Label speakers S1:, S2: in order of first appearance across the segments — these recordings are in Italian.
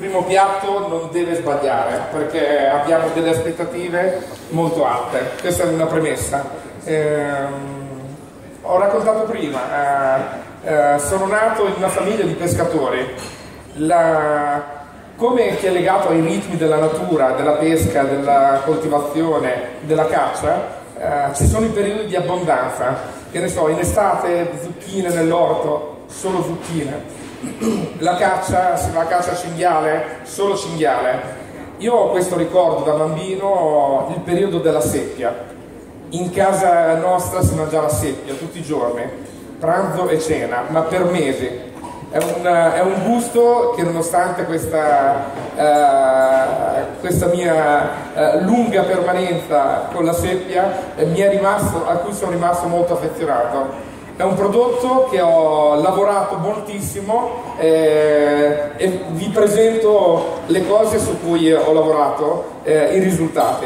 S1: primo piatto non deve sbagliare, perché abbiamo delle aspettative molto alte. Questa è una premessa. Ho raccontato prima, sono nato in una famiglia di pescatori. Come chi è legato ai ritmi della natura, della pesca, della coltivazione, della caccia, ci sono i periodi di abbondanza. Che ne so, in estate zucchine nell'orto, solo zucchine. La caccia, se va a caccia cinghiale, solo cinghiale. Io ho questo ricordo da bambino, il periodo della seppia. In casa nostra si mangiava seppia tutti i giorni, pranzo e cena, ma per mesi. È un gusto che, nonostante questa mia lunga permanenza con la seppia, a cui sono rimasto molto affezionato. È un prodotto che ho lavorato moltissimo e vi presento le cose su cui ho lavorato, i risultati.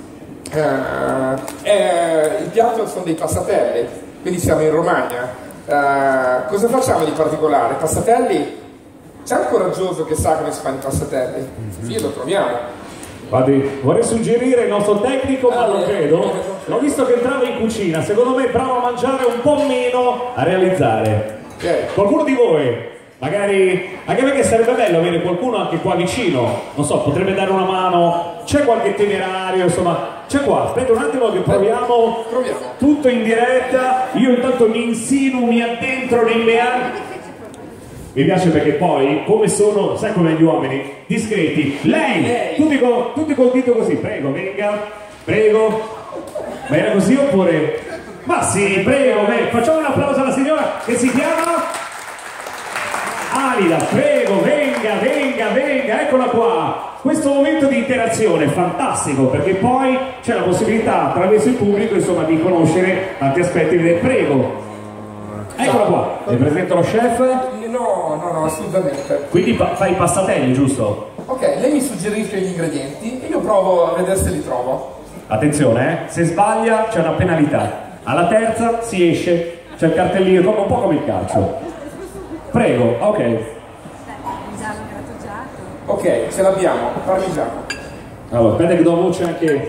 S1: Il piatto sono dei passatelli, quindi siamo in Romagna. Cosa facciamo di particolare? Passatelli, c'è un coraggioso che sa come si fanno i passatelli? Sì, lo troviamo.
S2: Guardi, vorrei suggerire il nostro tecnico, ma non credo. L'ho visto che entrava in cucina, secondo me bravo a mangiare, un po' meno a realizzare. Qualcuno di voi, magari, anche perché sarebbe bello avere qualcuno anche qua vicino, non so, potrebbe dare una mano, c'è qualche itinerario, insomma, c'è qua, aspetta un attimo che proviamo tutto in diretta. Io intanto mi insinuo, mi addentro nei meandri. Mi piace perché poi, come sono, sai come gli uomini, discreti. Lei! Tutti col dito così, prego, venga, prego. Ma era così oppure? Ma sì, prego, facciamo un applauso alla signora che si chiama Alida, prego, venga, eccola qua. Questo momento di interazione è fantastico, perché poi c'è la possibilità attraverso il pubblico, insomma, di conoscere tanti aspetti del prego. Eccola qua, le presento lo chef?
S1: No, assolutamente.
S2: Quindi fai i passatelli, giusto?
S1: Ok, lei mi suggerisce gli ingredienti e io provo a vedere se li trovo.
S2: Attenzione, se sbaglia c'è una penalità. Alla terza si esce, c'è il cartellino, un po' come il calcio. Prego, ok.
S1: Ok, ce l'abbiamo, parmigiano.
S2: Allora, aspetta che do voce anche...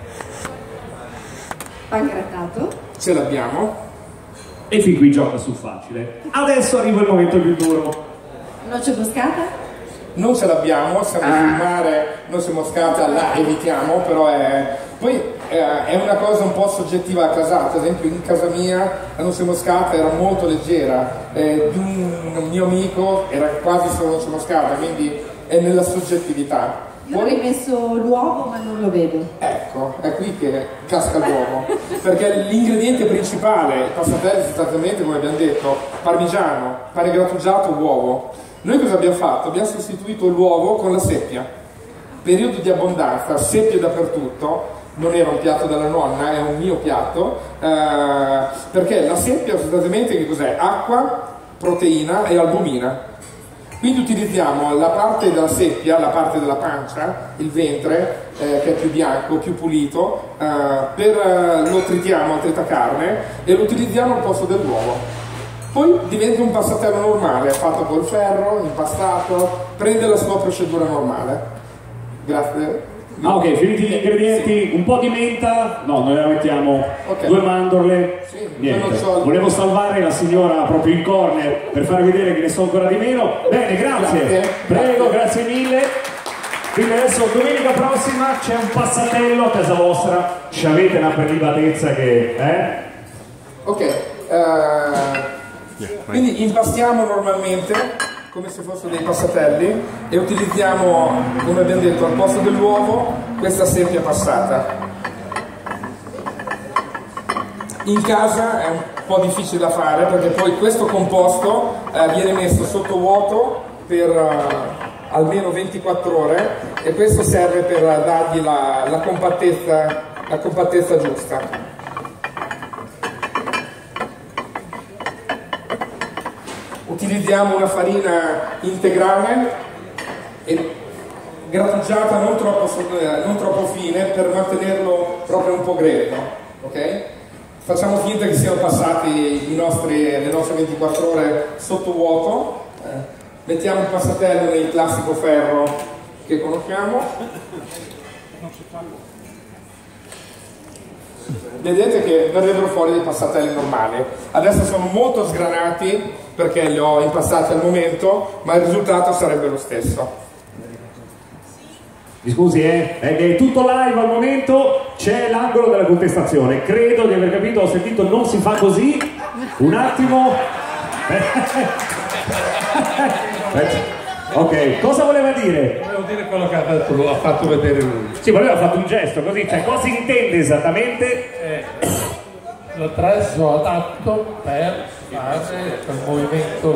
S3: Pan grattato.
S1: Ce l'abbiamo.
S2: E fin qui gioca sul facile. Adesso arriva il momento più duro.
S3: Noce moscata?
S1: Non ce l'abbiamo, siamo sul mare, noce moscata la evitiamo, però poi è una cosa un po' soggettiva a casa. Ad esempio in casa mia la noce moscata era molto leggera, di un mio amico era quasi solo noce moscata, quindi è nella soggettività.
S3: Io ho rimesso l'uovo ma non lo vedo.
S1: Ecco, è qui che casca l'uovo, perché l'ingrediente principale, il passatelli sostanzialmente, come abbiamo detto, parmigiano, pane grattugiato, uovo. Noi cosa abbiamo fatto? Abbiamo sostituito l'uovo con la seppia. Periodo di abbondanza, seppia dappertutto, non era un piatto della nonna, è un mio piatto, perché la seppia sostanzialmente che cos'è? Acqua, proteina e albumina. Quindi utilizziamo la parte della seppia, la parte della pancia, il ventre, che è più bianco, più pulito, lo tritiamo a tritacarne e lo utilizziamo al posto dell'uovo. Poi diventa un passatello normale, fatto col ferro, impastato, prende la sua procedura normale. Grazie.
S2: Ah, ok, finiti gli ingredienti, sì. Un po' di menta, no, noi la mettiamo, okay. 2 mandorle, sì, niente. Volevo salvare la signora proprio in corner per far vedere che ne so ancora di meno. Bene, grazie. Prego, grazie mille. Quindi adesso domenica prossima c'è un passatello a casa vostra, ci avete una prelibatezza che...
S1: Ok, quindi impastiamo normalmente come se fossero dei passatelli e utilizziamo, come abbiamo detto, al posto dell'uovo questa seppia passata. In casa è un po' difficile da fare perché poi questo composto viene messo sotto vuoto per almeno 24 ore e questo serve per dargli la compattezza giusta. Utilizziamo una farina integrale e grattugiata non troppo fine per mantenerlo proprio un po' grezzo, ok? Facciamo finta che siano passati le nostre 24 ore sotto vuoto, Mettiamo il passatello nel classico ferro che conosciamo. Vedete che verrebbero fuori dei passatelli normali. Adesso sono molto sgranati perché li ho impastati al momento, ma il risultato sarebbe lo stesso.
S2: Mi scusi, è tutto live al momento, c'è l'angolo della contestazione. Credo di aver capito, ho sentito non si fa così. Un attimo. Ok, cosa voleva dire?
S4: Volevo dire quello che ha detto, lo ha fatto vedere lui.
S2: Sì, ma lui ha fatto un gesto così, cioè cosa si intende esattamente?
S4: L'attrezzo adatto per fare quel movimento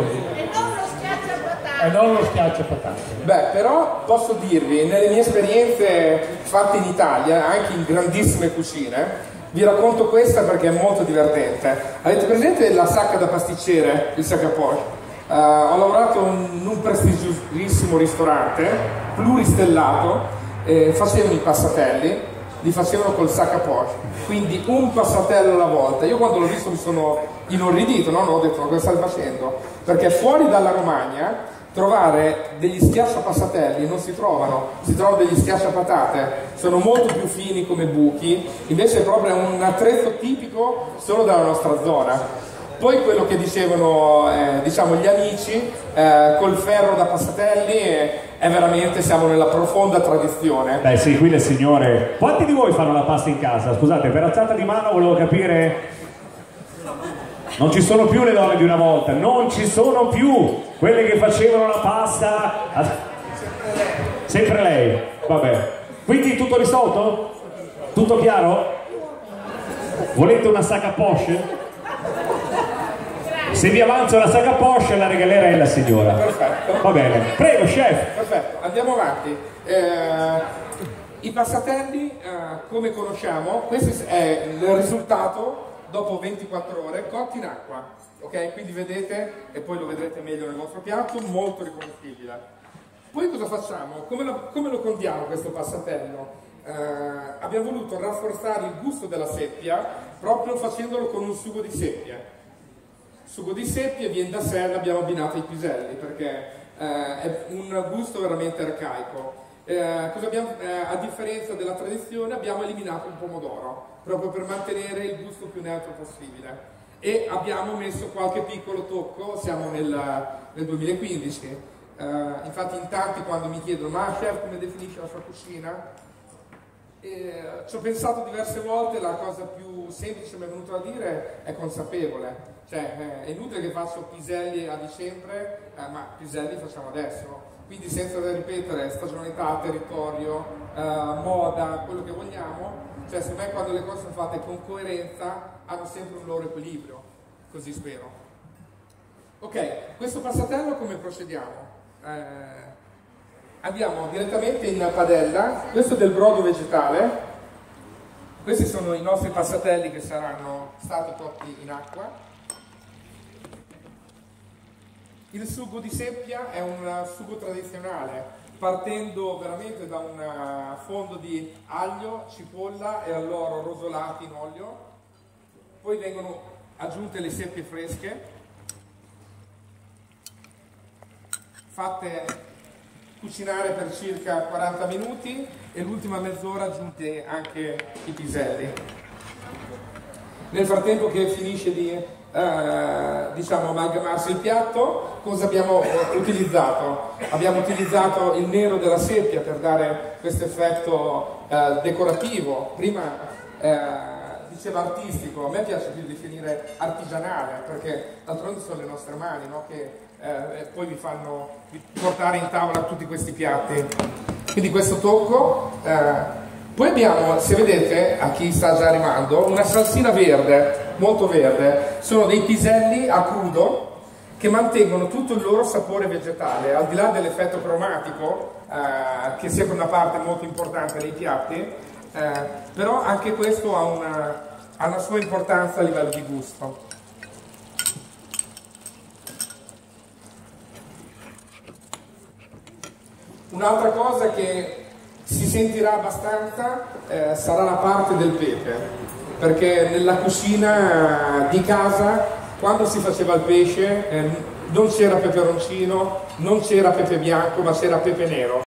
S4: e non lo schiacciapatate.
S1: Beh, però posso dirvi, nelle mie esperienze fatte in Italia, anche in grandissime cucine, vi racconto questa perché è molto divertente. Avete presente la sacca da pasticcere, il sac à poche? Ho lavorato in un prestigiosissimo ristorante pluristellato, facevano i passatelli, li facevano col sac à poche, quindi un passatello alla volta. Io quando l'ho visto mi sono inorridito, no? Ho detto ma cosa stai facendo? Perché fuori dalla Romagna trovare degli schiacciapassatelli non si trovano degli schiacciapatate, sono molto più fini come buchi, invece è proprio un attrezzo tipico solo della nostra zona. Poi quello che dicevano diciamo gli amici col ferro da passatelli è veramente, siamo nella profonda tradizione.
S2: Beh sì, qui le signore, quanti di voi fanno la pasta in casa? Scusate, per alzata di mano volevo capire. Non ci sono più le donne di una volta, non ci sono più quelle che facevano la pasta. Sempre lei, vabbè. Quindi tutto risolto? Tutto chiaro? Volete una sac à poche? Se vi avanza una sac à poche la regalerei alla signora.
S1: Perfetto.
S2: Va bene, prego chef.
S1: Perfetto, andiamo avanti. I passatelli, come conosciamo, questo è il risultato dopo 24 ore cotti in acqua, ok? Quindi vedete, e poi lo vedrete meglio nel vostro piatto, molto riconoscibile. Poi cosa facciamo? Come lo condiamo questo passatello? Abbiamo voluto rafforzare il gusto della seppia proprio facendolo con un sugo di seppia. Sugo di seppia viene da sé, l'abbiamo abbinato ai piselli perché è un gusto veramente arcaico. A differenza della tradizione abbiamo eliminato il pomodoro proprio per mantenere il gusto più neutro possibile e abbiamo messo qualche piccolo tocco, siamo nel 2015, infatti in tanti quando mi chiedono ma chef come definisce la sua cucina? Ci ho pensato diverse volte, la cosa più semplice che mi è venuta a dire è consapevole, cioè è inutile che faccio piselli a dicembre, ma piselli facciamo adesso, quindi senza ripetere stagionalità, territorio, moda, quello che vogliamo, cioè secondo me quando le cose sono fatte con coerenza hanno sempre un loro equilibrio, così spero. Ok, questo passatello come procediamo? Andiamo direttamente in padella, questo è del brodo vegetale, questi sono i nostri passatelli che saranno stati cotti in acqua. Il sugo di seppia è un sugo tradizionale, partendo veramente da un fondo di aglio, cipolla e alloro rosolati in olio, poi vengono aggiunte le seppie fresche, fatte cucinare per circa 40 minuti e l'ultima mezz'ora aggiunte anche i piselli. Nel frattempo che finisce di diciamo amalgamarsi il piatto, cosa abbiamo utilizzato? Abbiamo utilizzato il nero della seppia per dare questo effetto decorativo, prima diceva artistico, a me piace più definire artigianale perché d'altronde sono le nostre mani, no? Che poi vi fanno portare in tavola tutti questi piatti, quindi questo tocco. Poi abbiamo, se vedete, a chi sta già arrivando, una salsina verde, molto verde, sono dei piselli a crudo che mantengono tutto il loro sapore vegetale, al di là dell'effetto cromatico, che sia una parte molto importante dei piatti, però anche questo ha una sua importanza a livello di gusto. Un'altra cosa che si sentirà abbastanza sarà la parte del pepe, perché nella cucina di casa, quando si faceva il pesce, non c'era peperoncino, non c'era pepe bianco, ma c'era pepe nero.